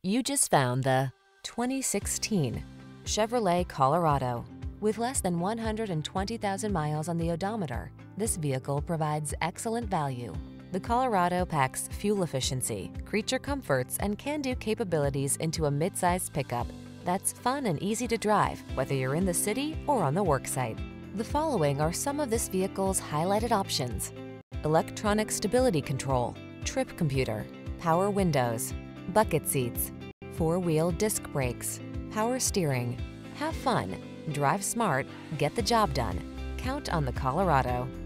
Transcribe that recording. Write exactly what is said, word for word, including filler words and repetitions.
You just found the twenty sixteen Chevrolet Colorado. With less than one hundred twenty thousand miles on the odometer, this vehicle provides excellent value. The Colorado packs fuel efficiency, creature comforts, and can-do capabilities into a mid-sized pickup that's fun and easy to drive, whether you're in the city or on the worksite. The following are some of this vehicle's highlighted options: electronic stability control, trip computer, power windows, bucket seats, four-wheel disc brakes, power steering. Have fun, drive smart, get the job done. Count on the Colorado.